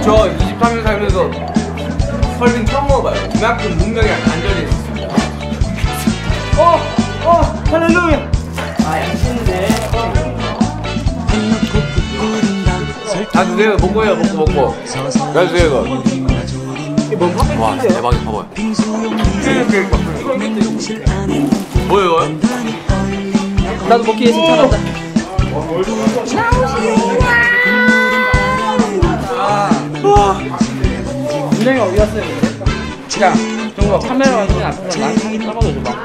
저 23년 살면서 설빙 처음 먹어봐요. 이만큼 문명이랑 단절이 있었습니다. 할렐루야. 아, 양신인데. 다 드세요. 먹고요. 먹고. 다 드세요, 이거. 이게 뭔 팝인데? 와, 대박이다, 봐봐요. 뭐야, 이거? 나도 먹기 위해서 찾았다. 분명히 어디 갔어요? 야, 정거 카메라 완전히 앞에서 난 상이 떠봐도 줘봐.